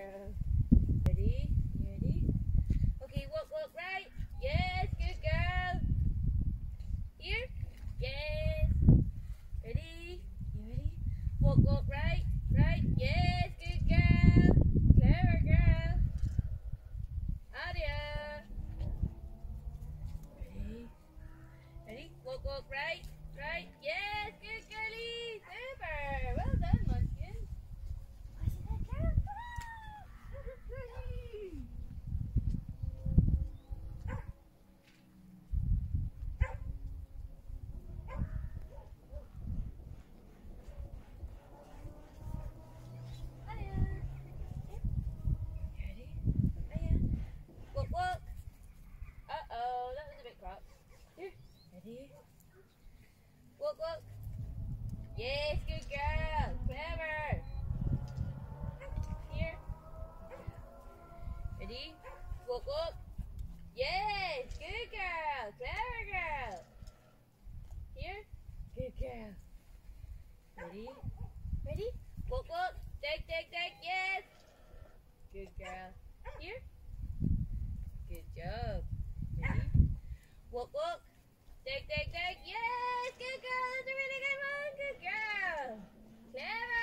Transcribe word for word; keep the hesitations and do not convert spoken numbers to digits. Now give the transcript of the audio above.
girl. Ready? You ready? Okay, walk, walk right. Yes, good girl. Here? Yes. Ready? You ready? Walk, walk right. Right. Yes, good girl. Clever girl. Adia. Ready? Ready? Walk, walk right. Right. Yes, good girlie. Super. Well done, Munchkin. Wasn't that girl? Walk, walk. Uh-oh, that was a bit cropped. Here, ready? Walk, walk. Yes, good girl. Clever. Here. Ready? Walk, walk. Yes, good girl. Clever girl. Here. Good girl. Ready? Ready? Walk, walk. Take, take, take. Yes. Good girl. Here. Good job. Ready? Walk, walk. Take, take, take. Yes, good girl. That's a really good one. Good girl. Clever.